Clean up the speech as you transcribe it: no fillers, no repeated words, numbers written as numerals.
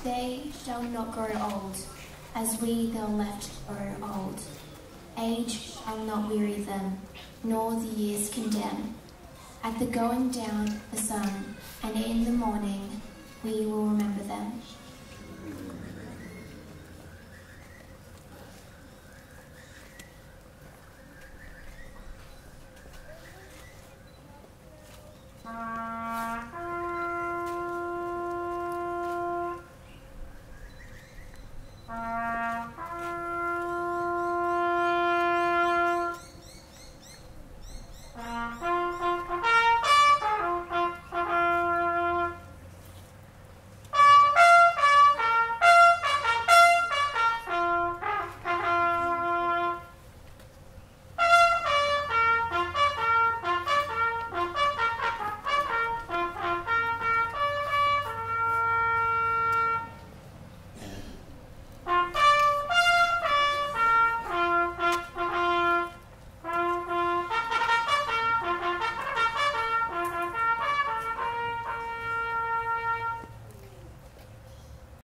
They shall not grow old, as we that are left grow old. Age shall not weary them, nor the years condemn. At the going down of the sun, and in the morning, we will